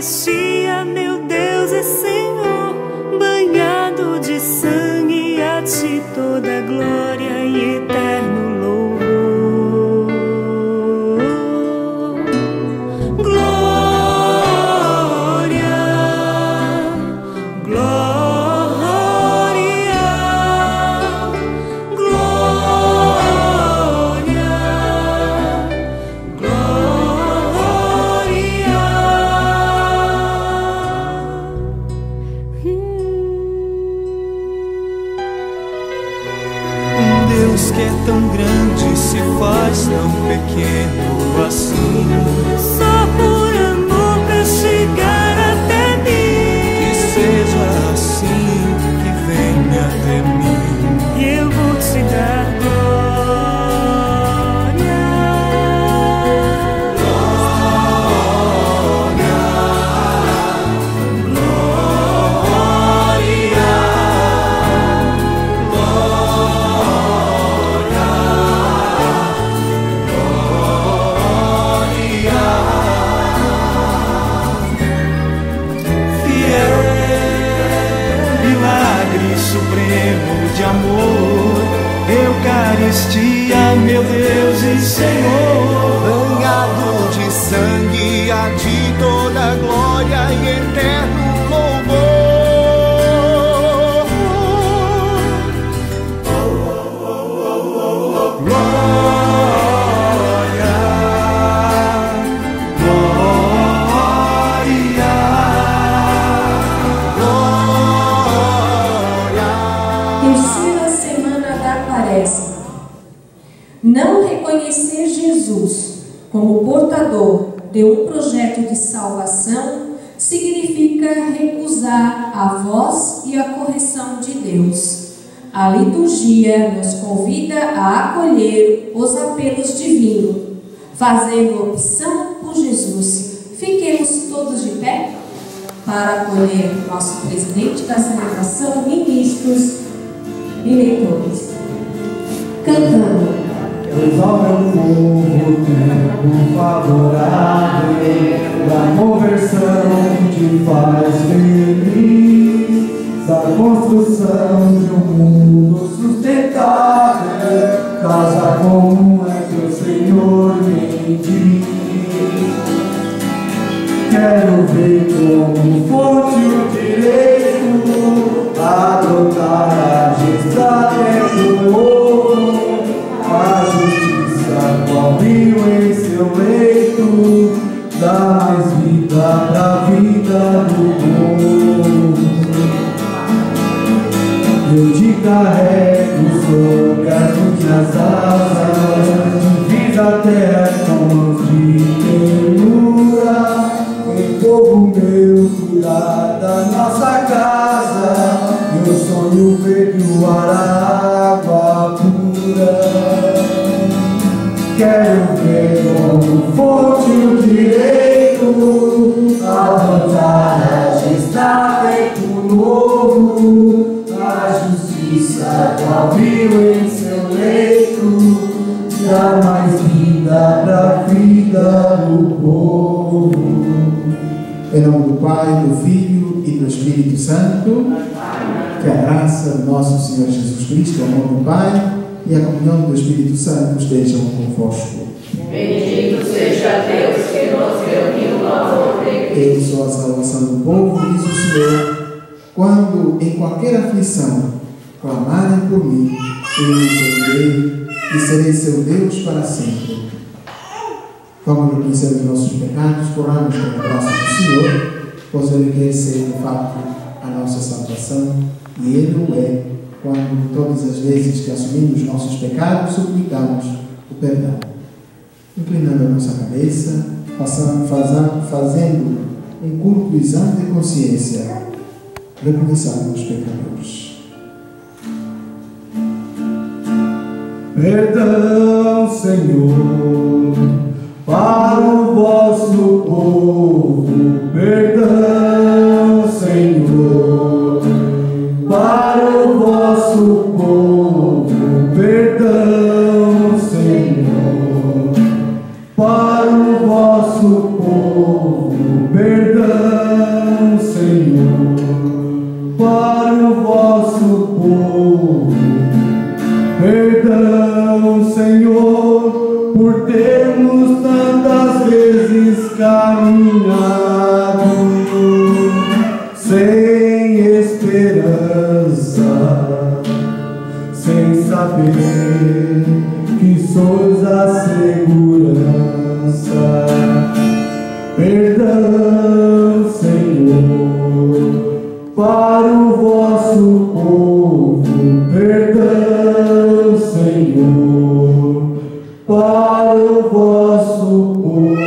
Eucaristia, meu Deus e Senhor, banhado de sangue, a ti toda glória e eterno louvor. Glória, glória, glória, Deus que é tão grande se faz tão pequeno assim. só por amor pra chegar até mim. Que seja assim, que venha até mim. E eu vou te dar glória, Milagre supremo de amor, Eucaristia, meu Deus e Senhor, banhado de sangue, a ti toda glória e eterno louvor. Glória, Terceira semana da Quaresma. Não reconhecer Jesus como portador de um projeto de salvação significa recusar a voz e a correção de Deus. A liturgia nos convida a acolher os apelos divinos, fazendo opção por Jesus. Fiquemos todos de pé para acolher nosso presidente da celebração, ministros e leitores. Cantando. Pois ao meu povo tempo favorável, da conversão te faz feliz, da construção de um mundo sustentável, casa comum é que o Senhor me diz. Quero ver como fonte o direito, adotar a gestão novo, a justiça qual rio em seu leito, dá mais vida pra vida do povo. Eu te carrego sobre as minhas asas, divisa a terra com mãos de ternura. Vem, povo meu, cuidar da nossa casa, meu sonho verde o água pura. Quero ver como fonte o direito, adotar a gestar feito novo, a justiça qual rio em seu leito, dá mais vida pra vida do povo. Em nome do Pai, do Filho e do Espírito Santo, que a graça do nosso Senhor Jesus Cristo, o amor do Pai e a comunhão do Espírito Santo estejam convosco. Bendito seja Deus que nos reuniu no amor de Cristo. Eu sou a salvação do povo, diz o Senhor. Quando em qualquer aflição clamarem por mim, eu os ouvirei e serei seu Deus para sempre. Vamos reconhecer os nossos pecados, corramos pela graça do Senhor, pois Ele quer ser de fato a nossa salvação, e Ele o é quando todas as vezes que assumimos nossos pecados, suplicamos o perdão. Inclinando a nossa cabeça, fazendo um curto exame de consciência, reconheçamos os pecadores. Perdão, Senhor, para o vosso povo. Perdão, Senhor, para o vosso povo. Perdão, Senhor, para o vosso povo. Perdão, caminhado sem esperança, sem saber que sois a segurança. Perdão, Senhor, para o vosso povo. Perdão, Senhor, para o vosso povo.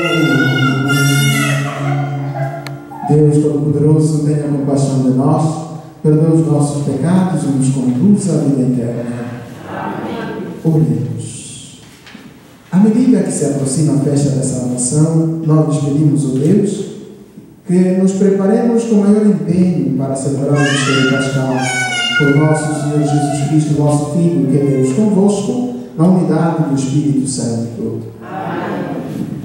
Deus Todo-Poderoso, tenha compaixão de nós, perdoa os nossos pecados e nos conduz à vida eterna. Amém. Oremos. À medida que se aproxima a festa da salvação, nós nos pedimos, ó Deus, que nos preparemos com maior empenho para celebrar o mistério pascal por nosso Senhor Jesus Cristo, vosso Filho, que é Deus convosco, na unidade do Espírito Santo. Amém.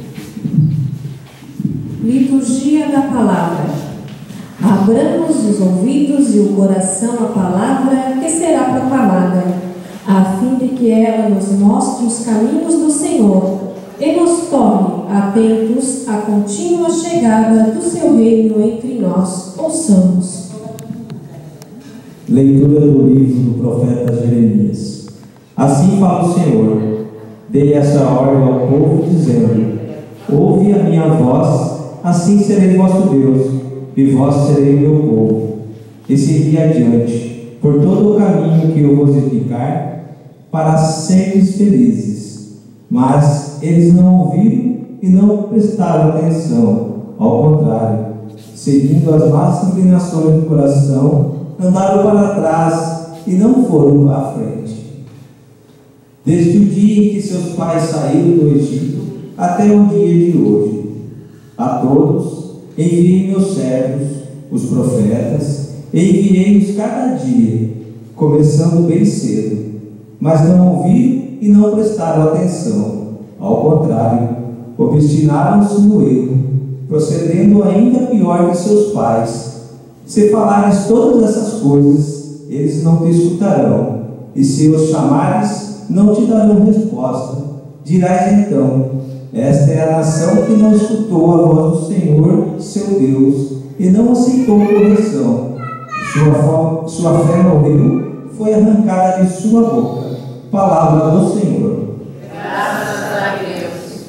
Liturgia da Palavra. Abramos os ouvidos e o coração à palavra que será proclamada, a fim de que ela nos mostre os caminhos do Senhor e nos torne atentos à contínua chegada do seu reino entre nós. Ouçamos. Leitura do livro do profeta Jeremias. Assim fala o Senhor: dei essa ordem ao povo, dizendo: ouve a minha voz, assim serei vosso Deus, e vós sereis meu povo. E segui adiante, por todo o caminho que eu vos indicar, para seres felizes. Mas eles não ouviram e não prestaram atenção. Ao contrário, seguindo as más inclinações do coração, andaram para trás e não foram à frente. Desde o dia em que seus pais saíram do Egito até o dia de hoje, a todos enviei meus servos, os profetas, e enviei-os cada dia, começando bem cedo. Mas não ouviram e não prestaram atenção. Ao contrário, obstinaram-se no erro, procedendo ainda pior que seus pais. Se falares todas essas coisas, eles não te escutarão, e se os chamares, não te darão resposta. Dirás então: esta é a nação que não escutou a voz do Senhor, seu Deus, e não aceitou correção. Sua fé morreu, foi arrancada de sua boca. Palavra do Senhor. Graças a Deus.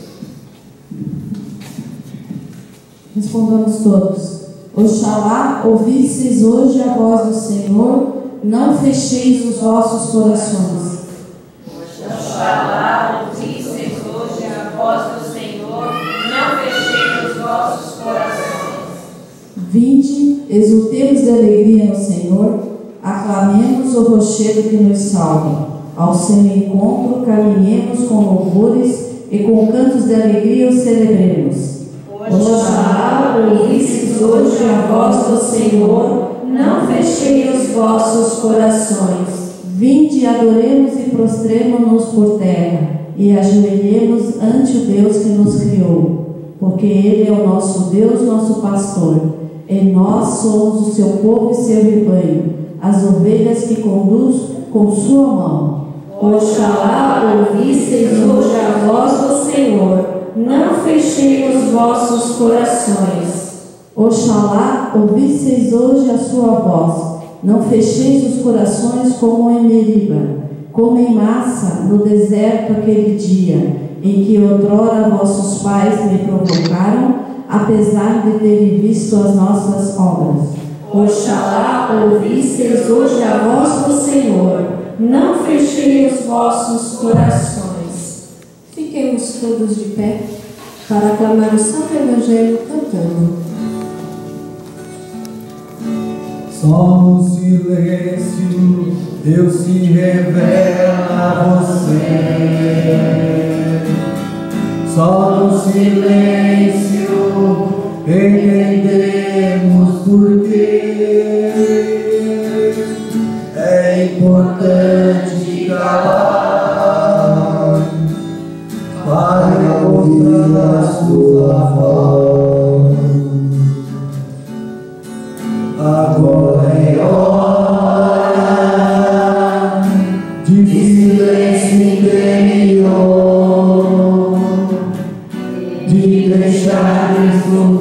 Respondamos todos. Oxalá ouvisseis hoje a voz do Senhor, não fecheis os vossos corações. Oxalá ouvisseis hoje a voz do Senhor, não fecheis os vossos corações. Vinde, exultemos de alegria no Senhor, aclamemos o rochedo que nos salva. Ao seu encontro caminhemos com louvores e com cantos de alegria o celebremos. Oxalá ouvisseis hoje a voz do Senhor, não fechei os vossos corações. Vinde, adoremos e prostremo-nos por terra, e ajoelhemos ante o Deus que nos criou, porque Ele é o nosso Deus, nosso pastor, e nós somos o seu povo e seu rebanho, as ovelhas que conduz com sua mão. Oxalá ouvisseis hoje a voz do Senhor, não fechei os vossos corações. Oxalá ouvisseis hoje a sua voz, não fecheis os corações como em Meriba, como em Massa, no deserto aquele dia, em que outrora vossos pais me provocaram, apesar de terem visto as nossas obras. Oxalá ouvisseis hoje a voz do Senhor, não fechei os vossos corações. Fiquemos todos de pé para aclamar o Santo Evangelho cantando. Só no silêncio Deus se revela a você. Só no silêncio entendemos por quê é importante calar para ouvir a sua voz. Agora é hora de silêncio interior, de deixar isso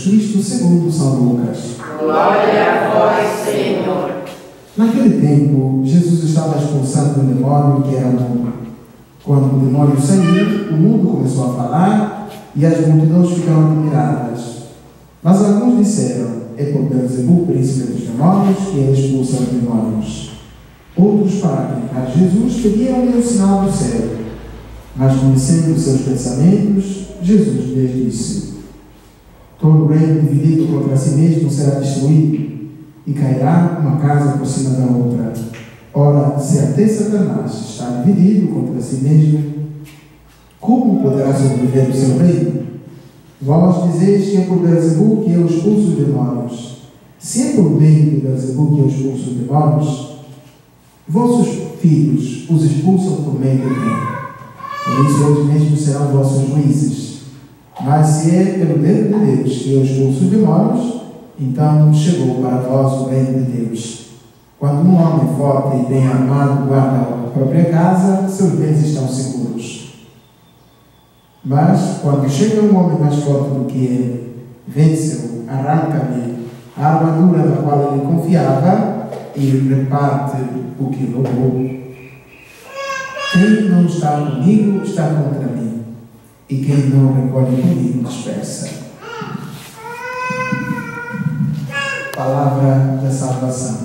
Cristo segundo São Lucas. Glória a vós, Senhor. Naquele tempo, Jesus estava expulsando o demônio que era mudo. Quando o demônio saiu, o mundo começou a falar e as multidões ficaram admiradas. Mas alguns disseram: é por Beelzebul, príncipe dos demônios, que ele expulsa os demônios. Outros, para tentar Jesus, pediam-lhe o sinal do céu. Mas, conhecendo os seus pensamentos, Jesus lhes disse: todo reino dividido contra si mesmo será destruído, e cairá uma casa por cima da outra. Ora, se até Satanás está dividido contra si mesmo, como poderá sobreviver o seu reino? Vós dizeis que é por Beelzebul que eu expulso os demônios. Se é por meio de Beelzebul que eu expulso os demônios, vossos filhos os expulsam por meio de quem? Por isso eles mesmos serão vossos juízes. Mas se é pelo dedo de Deus que eu expulso os demônios, então chegou para vós o reino de Deus. Quando um homem forte e bem armado guarda a própria casa, seus bens estão seguros. Mas, quando chega um homem mais forte do que ele, vence-o, arranca-lhe a armadura na qual ele confiava e reparte o que roubou. Quem não está comigo está contra mim, e quem não recolhe comigo dispersa. Palavra da salvação.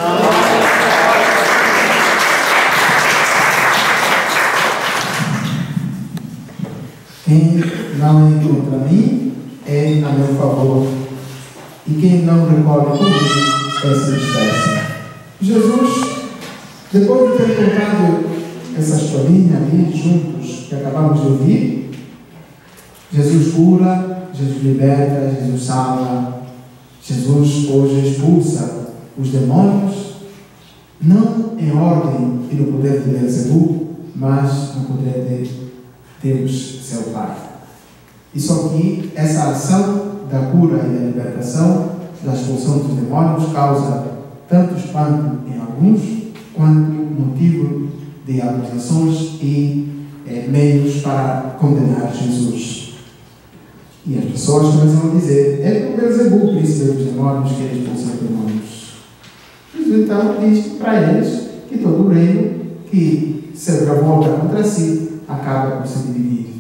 Quem não é contra mim é a meu favor, e quem não recolhe comigo é se dispersa. Jesus, depois de ter contado essa historinha ali juntos que acabamos de ouvir, Jesus cura, Jesus liberta, Jesus salva, Jesus hoje expulsa os demônios, não em ordem e no poder de Beelzebul, mas no poder de Deus, seu Pai. E só que essa ação da cura e da libertação, da expulsão dos demônios, causa tanto espanto em alguns, quanto motivo de acusações e meios para condenar Jesus. E as pessoas começam a dizer: é por Beelzebul, príncipe dos demônios, que ele expulsa os demônios. Jesus então diz para eles que todo o reino que se revolta contra si acaba por se dividir.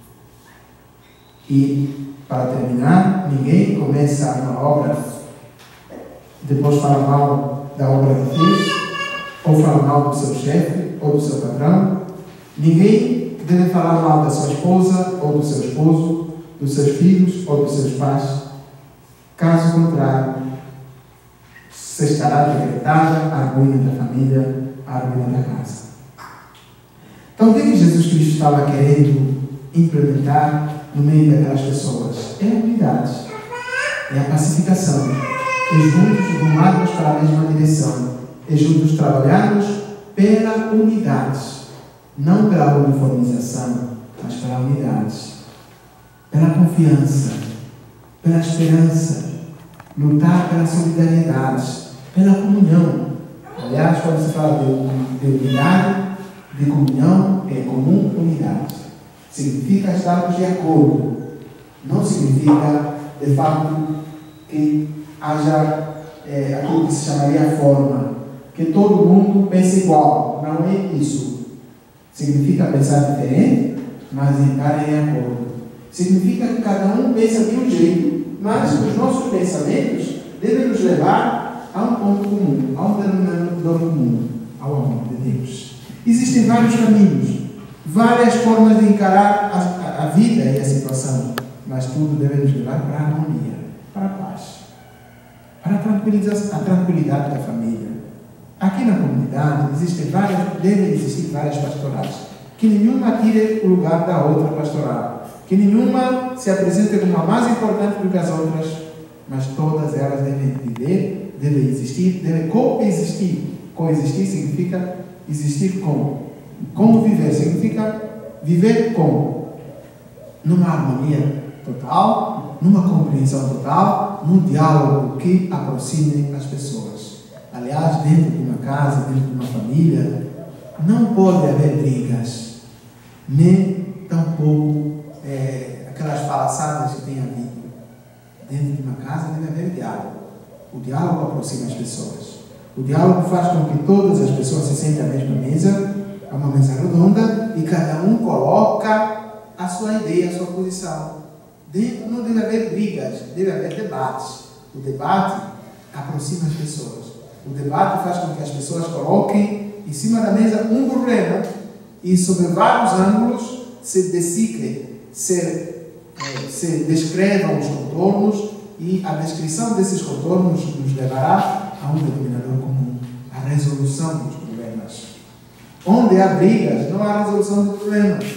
E, para terminar, ninguém começa uma obra, depois fala mal da obra que fez, ou fala mal do seu chefe, ou do seu patrão. Ninguém deve falar mal da sua esposa, ou do seu esposo, dos seus filhos, ou dos seus pais. Caso contrário, se estará decretada a ruína da família, a ruína da casa. Então, o que Jesus Cristo estava querendo implementar no meio daquelas pessoas? É a unidade, é a pacificação, é juntos rumarmos para a mesma direção, é juntos trabalharmos pela unidade, não pela uniformização, mas pela unidade, pela confiança, pela esperança, lutar pela solidariedade, pela comunhão. Aliás, quando se fala de unidade, de comunhão, é comum unidade. Significa estarmos de acordo. Não significa, de fato, que haja aquilo que se chamaria forma, que todo mundo pense igual. Não é isso. Significa pensar diferente, mas estar em acordo. Significa que cada um pensa de um jeito, mas os nossos pensamentos devem nos levar a um ponto comum, a um denominador comum, ao amor de Deus. Existem vários caminhos, várias formas de encarar a vida e a situação, mas tudo deve nos levar para a harmonia, para a paz, para a tranquilidade da família. Aqui na comunidade devem existir várias pastorais, que nenhuma tire o lugar da outra pastoral, que nenhuma se apresente como a mais importante do que as outras, mas todas elas devem viver, devem existir, devem coexistir. Coexistir significa existir como? Como viver? Significa viver como? Numa harmonia total, numa compreensão total, num diálogo que aproxime as pessoas. Aliás, dentro de uma casa, dentro de uma família, não pode haver brigas, nem tampouco aquelas palhaçadas que tem havido. Dentro de uma casa deve haver diálogo. O diálogo aproxima as pessoas. O diálogo faz com que todas as pessoas se sentem à mesma mesa, a uma mesa redonda, e cada um coloca a sua ideia, a sua posição. Dentro não deve haver brigas, deve haver debates. O debate aproxima as pessoas. O debate faz com que as pessoas coloquem em cima da mesa um problema e, sob vários ângulos, se deciclem, se descrevam os contornos, e a descrição desses contornos nos levará a um denominador comum, a resolução dos problemas. Onde há brigas, não há resolução de problemas.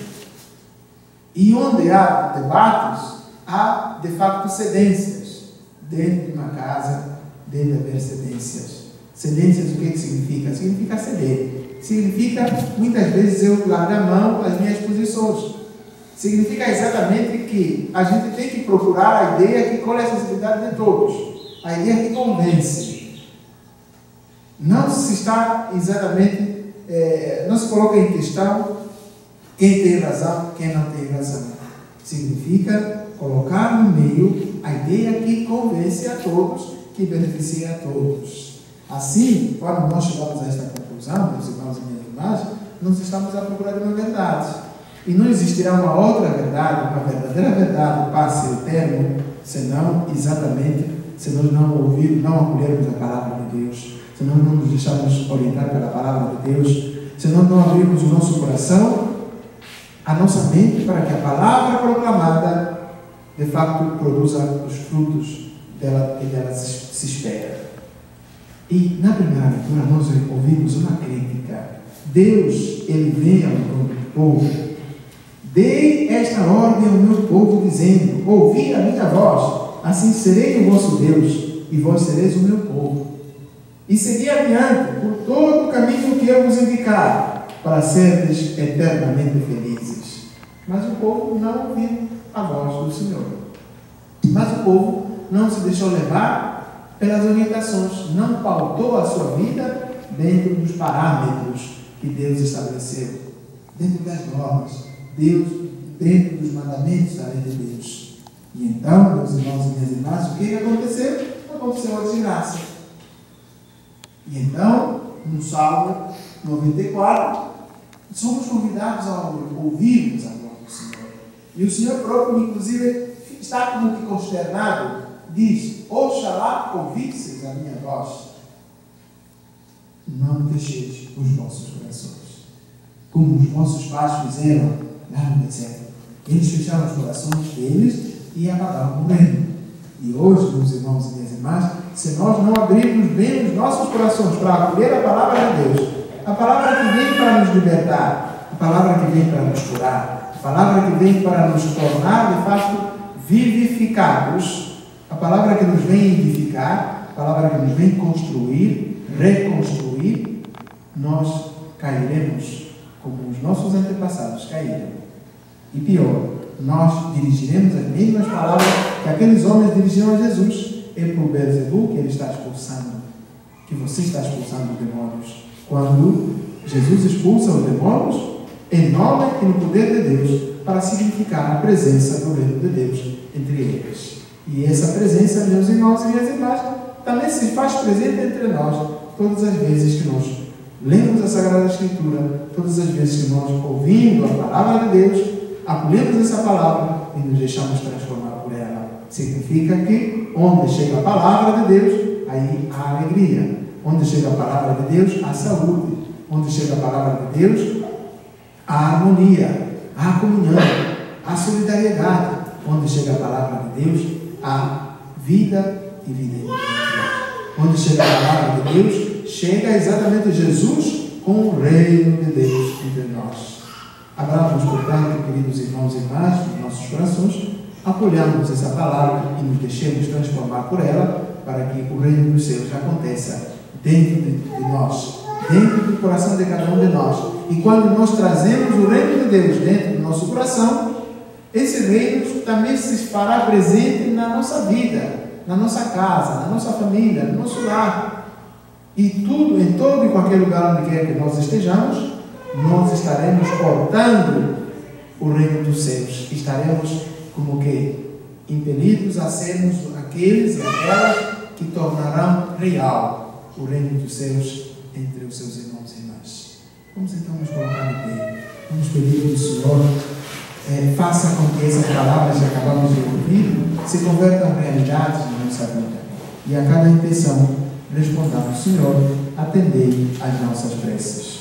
E onde há debates, há de facto cedências. Dentro de uma casa deve haver cedências. Cedências, o que significa? Significa ceder. Significa, muitas vezes, eu largar a mão das minhas posições. Significa exatamente que a gente tem que procurar a ideia que colhe a sensibilidade de todos. A ideia que convence. Não se está exatamente, não se coloca em questão quem tem razão, quem não tem razão. Significa colocar no meio a ideia que convence a todos, que beneficia a todos. Assim, quando nós chegamos a esta conclusão, meus irmãos e minhas irmãs, nós estamos à procura de uma verdade. E não existirá uma outra verdade, uma verdadeira verdade, passe o termo, senão exatamente, se nós não ouvirmos, não acolhermos a palavra de Deus, se nós não nos deixarmos orientar pela palavra de Deus, se nós não abrirmos o nosso coração, a nossa mente, para que a palavra proclamada, de facto, produza os frutos dela, que dela se espera. E na primeira leitura nós ouvimos uma crítica. Deus, Ele vem ao encontro do povo. Dei esta ordem ao meu povo, dizendo: ouvi a minha voz, assim serei o vosso Deus, e vós sereis o meu povo. E segui adiante por todo o caminho que eu vos indicar, para seres eternamente felizes. Mas o povo não ouviu a voz do Senhor. Mas o povo não se deixou levar pelas orientações, não pautou a sua vida dentro dos parâmetros que Deus estabeleceu, dentro das normas. Deus, dentro dos mandamentos da lei de Deus. E então, meus irmãos e minhas irmãs, o que aconteceu? Aconteceu a desgraça. E então, no Salmo 94, somos convidados a ouvirmos a voz do Senhor. E o Senhor próprio, inclusive, está como que consternado, diz: oxalá ouvisseis a minha voz. Não deixeis os vossos corações, como os vossos pais fizeram lá no deserto. Eles fecharam os corações deles e apagaram o reino. E hoje, meus irmãos e minhas irmãs, se nós não abrirmos bem os nossos corações para acolher a palavra de Deus, a palavra que vem para nos libertar, a palavra que vem para nos curar, a palavra que vem para nos tornar, de fato, vivificados, a palavra que nos vem edificar, a palavra que nos vem construir, reconstruir, nós cairemos como os nossos antepassados caíram. E pior, nós dirigiremos as mesmas palavras que aqueles homens dirigiram a Jesus. É por Beelzebul que ele está expulsando, que você está expulsando os demônios. Quando Jesus expulsa os demônios, em nome e no poder de Deus, para significar a presença do reino de Deus entre eles. E essa presença, meus irmãos e minhas irmãs, também se faz presente entre nós todas as vezes que nós lemos a Sagrada Escritura, todas as vezes que nós, ouvindo a palavra de Deus, acolhemos essa palavra e nos deixamos transformar por ela. Significa que onde chega a palavra de Deus, aí há alegria. Onde chega a palavra de Deus, há saúde. Onde chega a palavra de Deus, há harmonia, há comunhão, há solidariedade. Onde chega a palavra de Deus, há vida e vida eterna. Onde chega a palavra de Deus, chega exatamente Jesus com o reino de Deus entre nós. Abramos, portanto, queridos irmãos e irmãs, nos nossos corações, acolhamos essa palavra e nos deixemos transformar por ela, para que o reino dos céus aconteça dentro de nós, dentro do coração de cada um de nós. E quando nós trazemos o reino de Deus dentro do nosso coração, esse reino também se fará presente na nossa vida, na nossa casa, na nossa família, no nosso lar. E tudo, em todo e qualquer lugar onde quer que nós estejamos, nós estaremos portando o reino dos céus. Estaremos como que impelidos a sermos aqueles e aquelas que tornarão real o reino dos céus entre os seus irmãos e irmãs. Vamos então nos colocar de pé. Vamos pedir que o Senhor faça com que essas palavras que acabamos de ouvir se convertam em realidades na nossa vida. E a cada intenção respondamos: Senhor, atendei às nossas preces.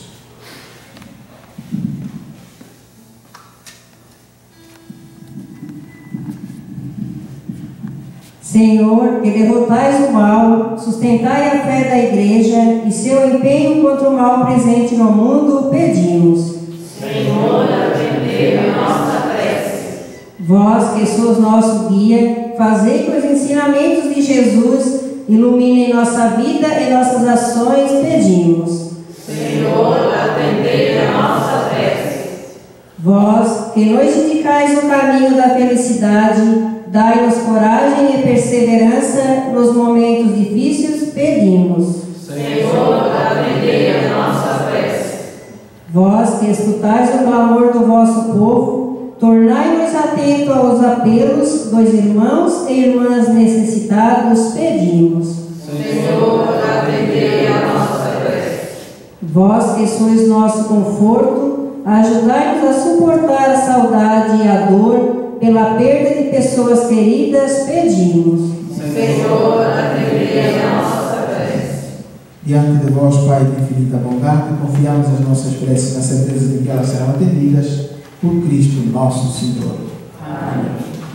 Senhor, que derrotais o mal, sustentai a fé da Igreja e seu empenho contra o mal presente no mundo, pedimos. Senhor, atendei a nossa prece. Vós, que sois nosso guia, fazei que os ensinamentos de Jesus iluminem nossa vida e nossas ações, pedimos. Senhor, atendei a nossa prece. Vós, que nos indicais o caminho da felicidade, dai-nos coragem e perseverança nos momentos difíceis, pedimos. Senhor, atendei a nossa prece. Vós, que escutais o clamor do vosso povo, tornai-nos atentos aos apelos dos irmãos e irmãs necessitados, pedimos. Senhor, atendei a nossa prece. Vós, que sois nosso conforto, ajudai-nos a suportar a saudade e a dor pela perda de pessoas queridas, pedimos. Senhor, atendei a nossa prece. Diante de vós, Pai de infinita bondade, confiamos as nossas preces na certeza de que elas serão atendidas por Cristo nosso Senhor. Amém.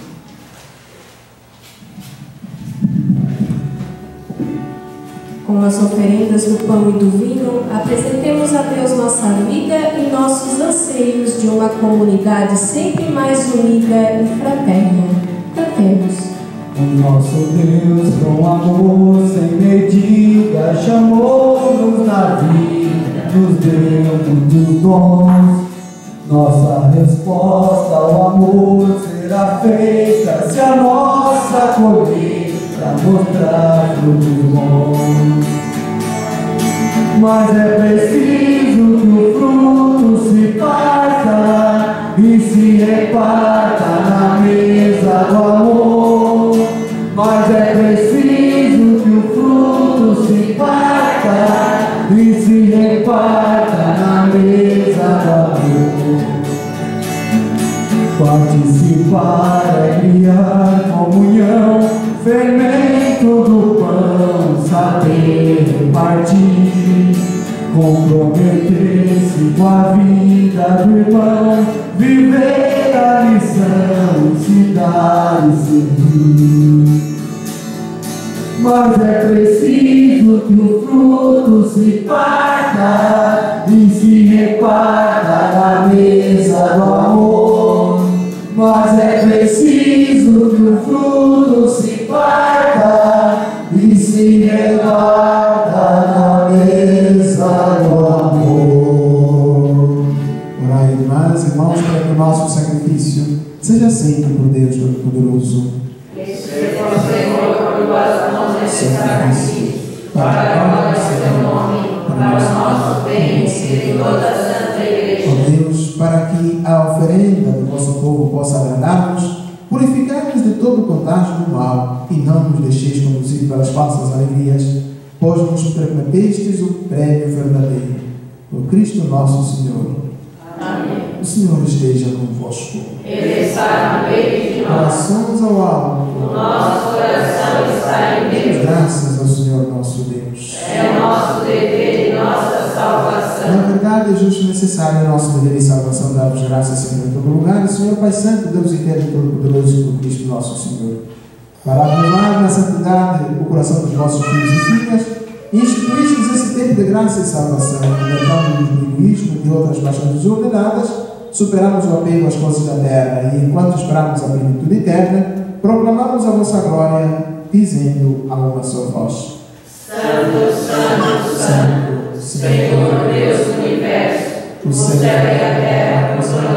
Com as oferendas do pão e do vinho, apresentemos a Deus nossa vida e nossos anseios de uma comunidade sempre mais unida e fraterna. Cantemos. O nosso Deus, com amor sem medida, chamou-nos na vida, nos deu muitos dons. Nossa resposta ao amor será feita se a nossa colheita mostrar frutos bons. Mas é preciso que o fruto se parta e se reparta na mesa do amor. Mas é preciso que o fruto se parta e se reparta na mesa do amor. Participar é criar comunhão, fermento do pão, saber repartir, comprometer-se com a vida do irmão, viver a lição, se dar e seguir. Mas é preciso que o fruto se parta e se reparta na mesa do amor. Mas é preciso que o fruto se parta e se reparta na mesa do amor. Orai, irmãs e irmãos, para que o nosso sacrifício seja sempre por Deus Todo-Poderoso. Receba, Senhor, por tuas mãos esse sacrifício, para a glória do teu nome, para o nosso bem e de toda a Santa Igreja. Ó Deus, para que a oferenda do vosso povo possa agradar-nos, purificai-nos de todo o contágio do mal e não nos deixeis conduzir pelas falsas alegrias, pois nos prometestes o prémio verdadeiro. Por Cristo nosso Senhor. Amém. O Senhor esteja convosco. Ele está no meio de nós. Orações ao alto. O nosso coração está em Deus. Graças ao Senhor nosso Deus. É o nosso dever e nossa salvação. Na verdade, é justo e necessário nosso dever e salvação dar-vos graças sempre em todo lugar, Senhor Pai Santo, Deus eterno e todo-poderoso, por Cristo nosso Senhor. Para abençoar na santidade o coração dos vossos filhos e filhas, e instituístes esse tempo de graça e salvação, libertando-nos do egoísmo e de outras paixões desordenadas, superamos o apego às coisas da terra e, enquanto esperamos a plenitude eterna, proclamamos a vossa glória, dizendo a uma só voz: Santo, Santo, Santo, Senhor Deus do Universo, o céu e a terra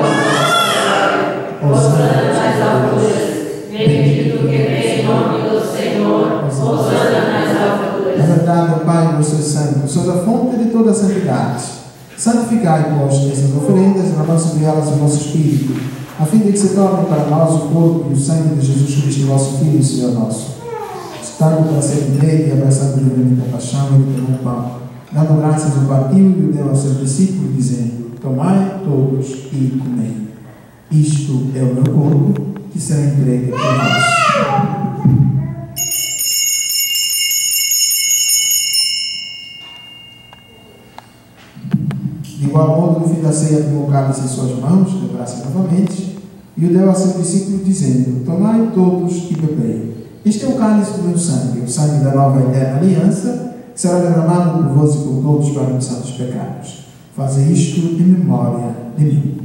proclamam Hosana nas alturas, bendito que vem em nome do Senhor, Hosana nas alturas. Na verdade, ó Pai, vós sois santo, sois a fonte de toda a santidade. Santificai, vós, essas oferendas, renovando sobre elas o vosso Espírito, a fim de que se torne para nós o corpo e o sangue de Jesus Cristo, vosso Filho e Senhor nosso. Estando para ser entregue e abraçado livremente a paixão, ele tomou o pão, dando graças ao partiu e o deu aos seus discípulos, dizendo: tomai todos e comei. Isto é o meu corpo, que será entregue por vós. De igual modo, no fim da ceia, tomou o cálice em suas mãos, deu-se novamente, e o deu a seus discípulos, dizendo: tomai todos e bebei. Este é o cálice do meu sangue, o sangue da nova e eterna aliança, que será derramado por vós e por todos para a remissão dos pecados. Fazei isto em memória de mim.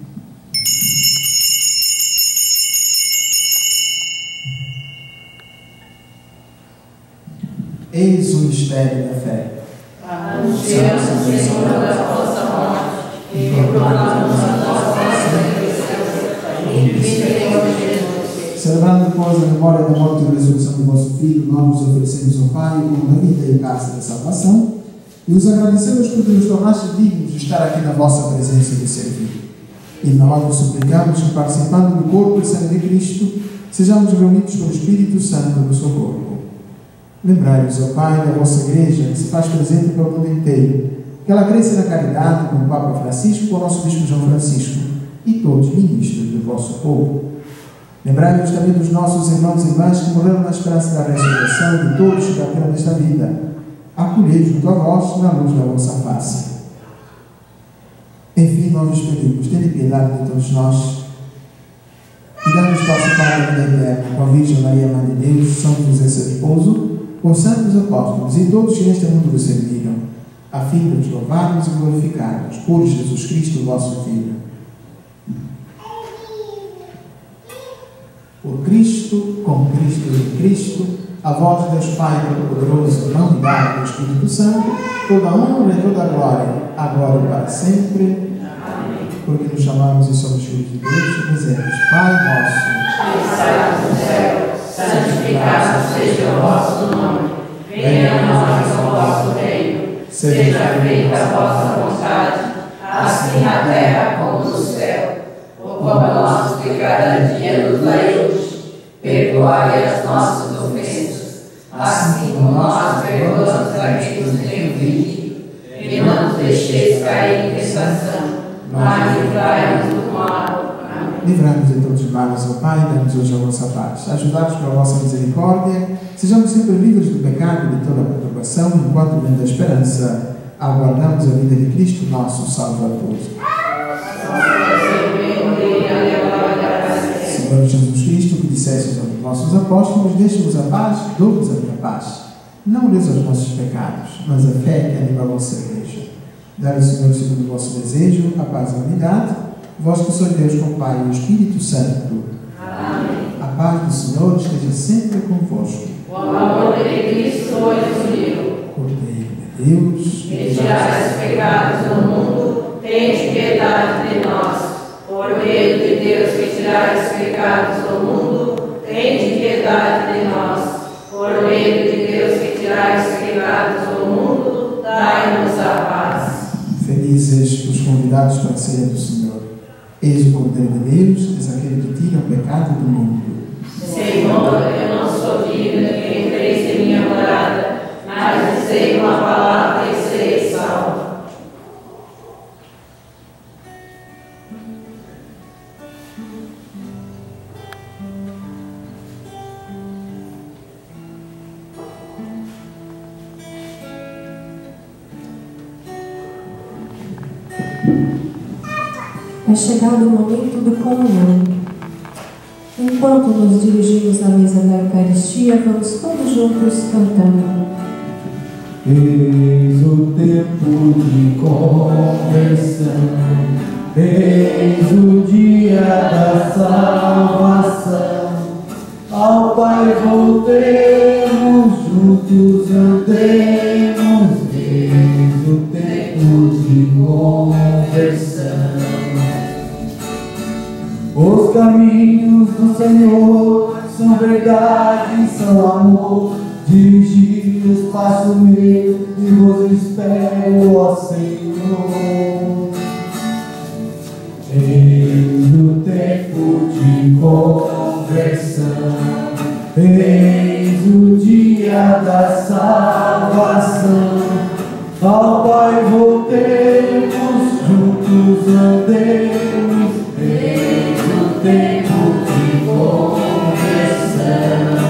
Eis o mistério da fé. Anunciamos, Senhor, da vossa morte e proclamamos a vossa ressurreição e viveremos Jesus. Celebrando, pois, a memória da morte e ressurreição do vosso Filho, nós nos oferecemos ao Pai como na vida e graça da salvação e os agradecemos porque nos tornaste dignos de estar aqui na vossa presença e de servir. E nós vos suplicamos que, participando do corpo e sangue de Cristo, sejamos reunidos com o Espírito Santo no seu corpo. Lembrai-vos, ó Pai, da vossa Igreja, que se faz presente pelo mundo inteiro, que ela cresça na caridade com o Papa Francisco, com o nosso Bispo João Francisco e todos ministros do vosso povo. Lembrai-vos também dos nossos irmãos e irmãs que morreram na esperança da ressurreição e de todos que bateram nesta vida. Acolhei junto a vós na luz da vossa face. Enfim, nós vos pedimos, tende piedade de todos nós e dá-nos participar da vida eterna com a Virgem Maria, Mãe de Deus, São José, seu esposo, com os santos apóstolos e todos que neste mundo vos serviram, a fim de nos louvarmos e glorificarmos por Jesus Cristo, vosso Filho. Por Cristo, com Cristo e em Cristo, a vós, Deus Pai Todo-Poderoso, na unidade do Espírito Santo, toda a honra e toda a glória, agora e para sempre. Amém. Porque nos chamamos e somos filhos de Deus, dizemos: Pai nosso, que estás no céu, santificado seja o vosso nome. Venha a nós o vosso reino. Seja feita a vossa vontade, assim na terra como no céu. O pão nosso de cada dia nos dai hoje. Perdoai as nossas ofensas, assim como nós perdoamos a quem nos tem ofendido. E não nos deixeis cair em tentação, mas livrai-nos do mal. Amém. Livrai-nos de todos os males, ó Pai, dá-nos hoje a vossa paz. Ajudai-nos pela vossa misericórdia, sejamos sempre livres do pecado e de toda a perturbação, enquanto, vendo a esperança, aguardamos a vida de Cristo, nosso Salvador. Senhor Jesus Cristo, que disseste aos vossos apóstolos: deixe-vos a paz, dou-vos a minha paz. Não olheis aos nossos pecados, mas a fé que anima a vossa Igreja. Dai-lhe, Senhor, segundo o vosso desejo, a paz e a unidade, vós que sois Deus com o Pai e o Espírito Santo. Amém. A paz do Senhor esteja sempre convosco. O amor de Cristo hoje uniu. Cordeiro de Deus, Que tirais os pecados do mundo, tende piedade de nós. Cordeiro de Deus, que tirais os pecados do mundo, tende piedade de nós. Cordeiro de Deus, que tirais os pecados do mundo, dai-nos a paz. felizes os convidados para a ceia do Senhor. Eis o Cordeiro de Deus, eis aquele que tira o pecado do mundo. Senhor, eu não sou digno que entreis em minha morada, mas dizei uma palavra e serei salvo. É chegado o momento da comunhão. Enquanto nos dirigimos à mesa da Eucaristia, vamos todos juntos cantando. Eis o tempo de conversão, eis o dia da salvação. Ao Pai voltemos, juntos andemos, eis o tempo de conversão. Os caminhos do Senhor são verdade, são amor. Dirigi os passos meus e vos espero, ó Senhor. Eis o tempo conversão. Eis o dia da salvação. Ao Pai voltemos, juntos andemos. Eis o tempo de conversão.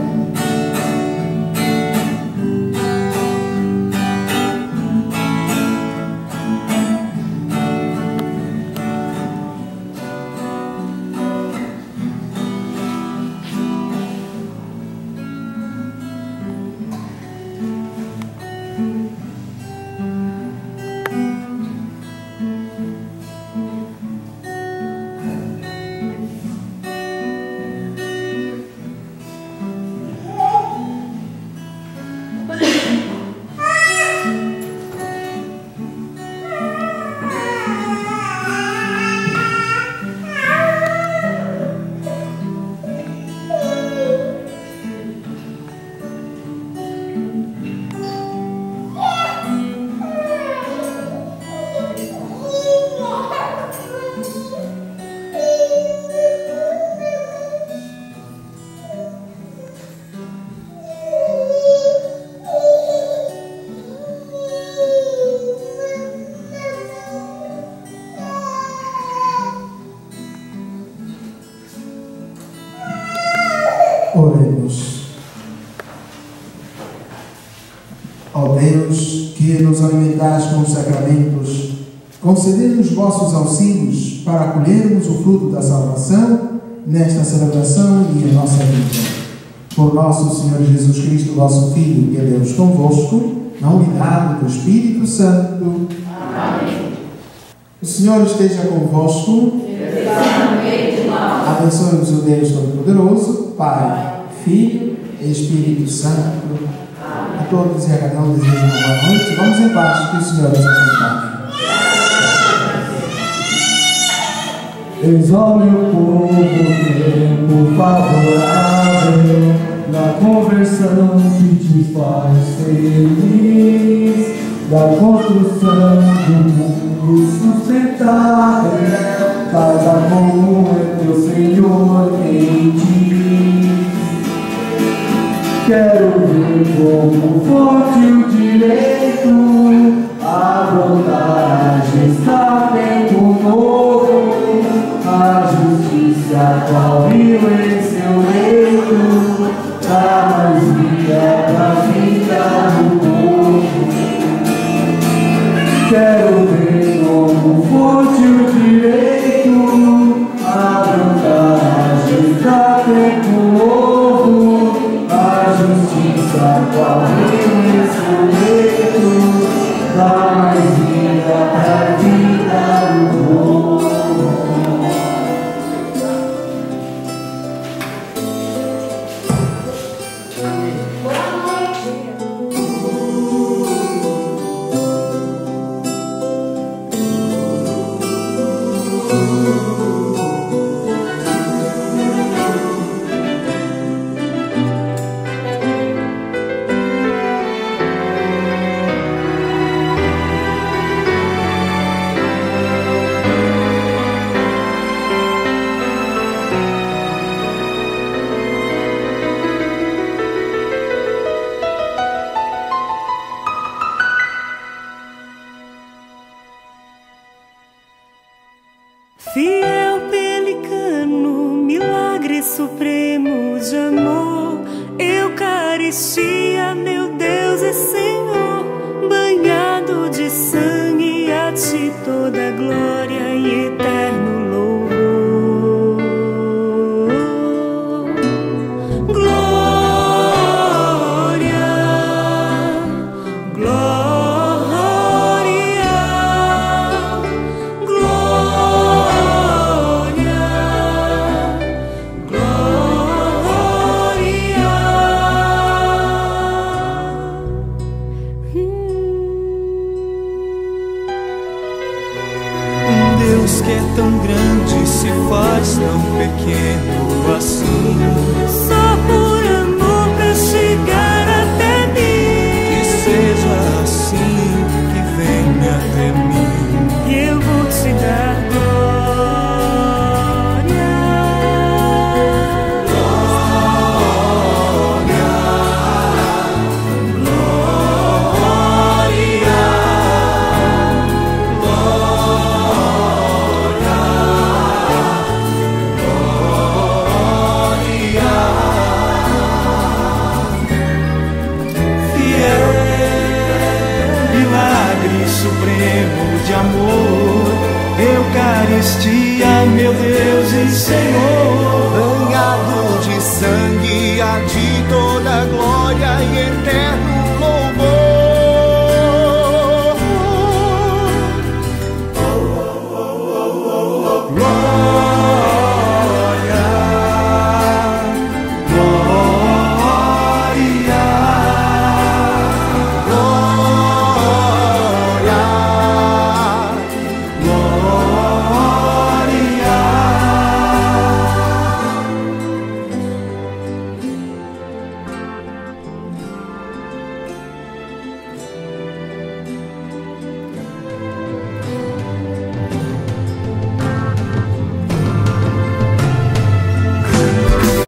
Oremos. Ó Deus, que nos alimentais com os sacramentos, concedei-nos vossos auxílios para acolhermos o fruto da salvação nesta celebração e em nossa vida. Por nosso Senhor Jesus Cristo, vosso Filho, que é Deus convosco, na unidade do Espírito Santo. Amém. O Senhor esteja convosco. Abençoe-vos o Deus Todo-Poderoso, Pai, Filho e Espírito Santo. A todos e a cada um desejo uma boa noite. Vamos em paz, que o Senhor nos acompanhe. Eis ao meu povo tempo favorável, na conversão que te faz feliz, da construção do mundo sustentável, cada como é teu Senhor em ti. Quero ver como forte o direito a brotar, a gestar tempo novo, a justiça qual rio em seu leito, dá mais vida pra vida do povo. Quero ver como forte o direito a brotar, a gestar tempo novo, a justiça qual rio em seu leito, dá mais vida pra vida do povo. Fiel pelicano, milagre supremo de amor, Eucaristia, meu Deus e Senhor, banhado de sangue, a ti toda glória e eterno louvor. Glória, glória, glória, Deus que é tão grande se faz tão pequeno assim. só por amor pra chegar até mim. Que seja assim, que venha até mim. Eu vou te dar glória. Eucaristia, meu Deus e Senhor, banhado de sangue, há de toda glória e eterno